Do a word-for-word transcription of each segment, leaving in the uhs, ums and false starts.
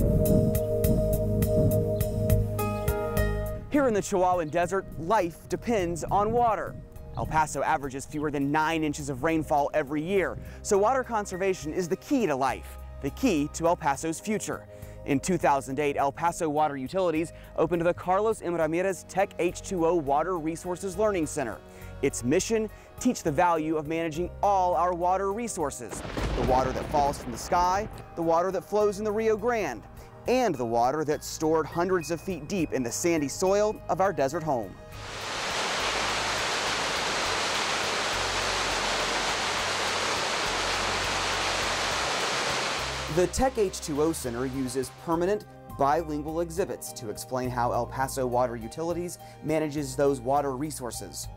Here in the Chihuahuan Desert, life depends on water. El Paso averages fewer than nine inches of rainfall every year, so water conservation is the key to life, the key to El Paso's future. In two thousand eight, El Paso Water Utilities opened the Carlos M. Ramirez TecH H two O Water Resources Learning Center. Its mission, teach the value of managing all our water resources. The water that falls from the sky, the water that flows in the Rio Grande, and the water that's stored hundreds of feet deep in the sandy soil of our desert home. The TecH H two O Center uses permanent, bilingual exhibits to explain how El Paso Water Utilities manages those water resources.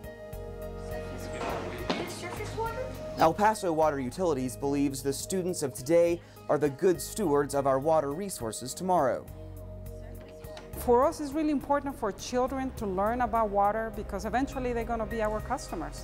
El Paso Water Utilities believes the students of today are the good stewards of our water resources tomorrow. For us, it's really important for children to learn about water because eventually they're going to be our customers.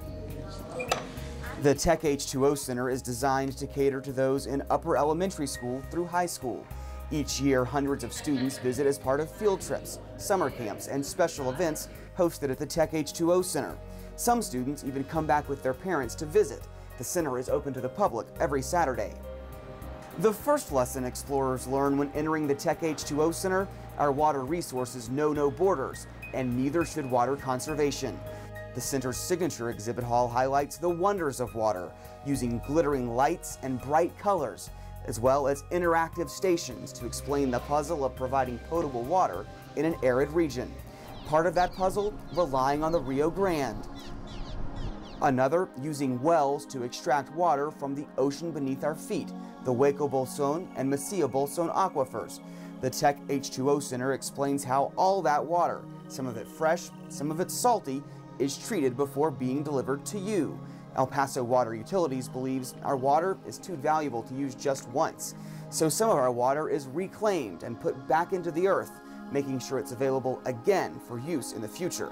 The TecH H two O Center is designed to cater to those in upper elementary school through high school. Each year, hundreds of students visit as part of field trips, summer camps, and special events hosted at the TecH H two O Center. Some students even come back with their parents to visit. The center is open to the public every Saturday. The first lesson explorers learn when entering the TecH H two O Center: our water resources know no borders, and neither should water conservation. The center's signature exhibit hall highlights the wonders of water, using glittering lights and bright colors, as well as interactive stations to explain the puzzle of providing potable water in an arid region. Part of that puzzle relying on the Rio Grande. Another using wells to extract water from the ocean beneath our feet, the Hueco Bolson and Mesilla Bolson aquifers. The TecH H two O Center explains how all that water, some of it fresh, some of it salty, is treated before being delivered to you. El Paso Water Utilities believes our water is too valuable to use just once, so some of our water is reclaimed and put back into the earth, making sure it's available again for use in the future.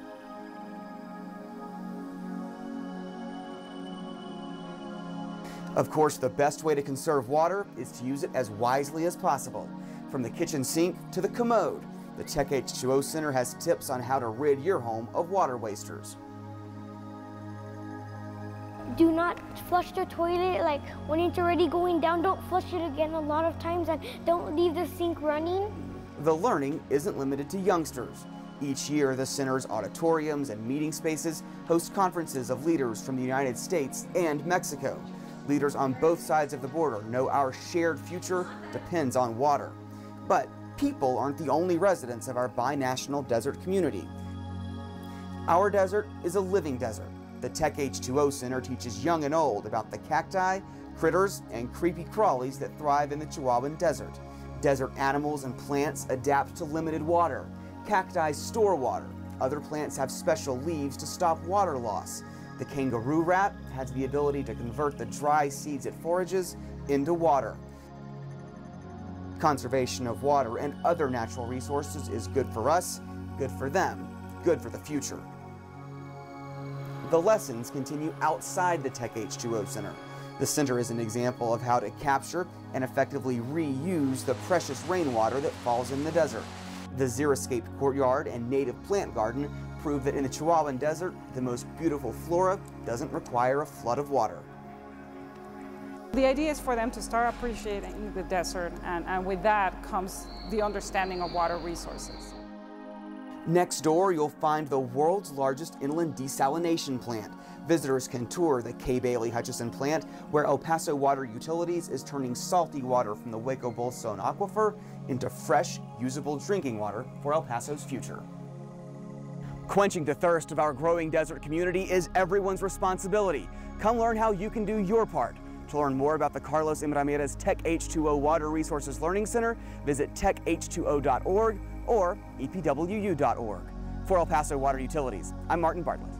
Of course, the best way to conserve water is to use it as wisely as possible. From the kitchen sink to the commode, the TecH H two O Center has tips on how to rid your home of water wasters. Do not flush the toilet, like when it's already going down, don't flush it again a lot of times, and don't leave the sink running. The learning isn't limited to youngsters. Each year, the center's auditoriums and meeting spaces host conferences of leaders from the United States and Mexico. Leaders on both sides of the border know our shared future depends on water. But people aren't the only residents of our binational desert community. Our desert is a living desert. The TecH H two O Center teaches young and old about the cacti, critters, and creepy crawlies that thrive in the Chihuahuan Desert. Desert animals and plants adapt to limited water. Cacti store water. Other plants have special leaves to stop water loss. The kangaroo rat has the ability to convert the dry seeds it forages into water. Conservation of water and other natural resources is good for us, good for them, good for the future. The lessons continue outside the TecH H two O Center. The center is an example of how to capture and effectively reuse the precious rainwater that falls in the desert. The xeriscape courtyard and native plant garden prove that in the Chihuahuan Desert, the most beautiful flora doesn't require a flood of water. The idea is for them to start appreciating the desert, and, and with that comes the understanding of water resources. Next door, you'll find the world's largest inland desalination plant. Visitors can tour the K. Bailey Hutchison plant, where El Paso Water Utilities is turning salty water from the Hueco Bolson aquifer into fresh, usable drinking water for El Paso's future. Quenching the thirst of our growing desert community is everyone's responsibility. Come learn how you can do your part. To learn more about the Carlos M. Ramirez TecH H two O Water Resources Learning Center, visit tech H two O dot org or E P W U dot org. For El Paso Water Utilities, I'm Martin Bartlett.